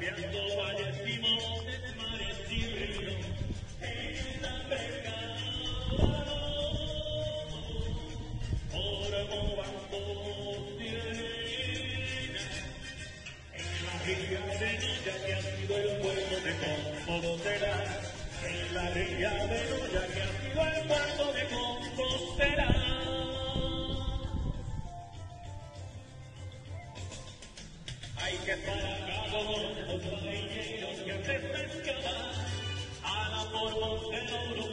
cambiando valles y montes, mares y ríos, en la vergada, por bancos de arena, en la ría de Noya que ha sido el puerto de Compostela, en la ría de Noya que ha sido el puerto de Compostela. Hay que parar a todos los marineros que antes pescaban a la por Montero.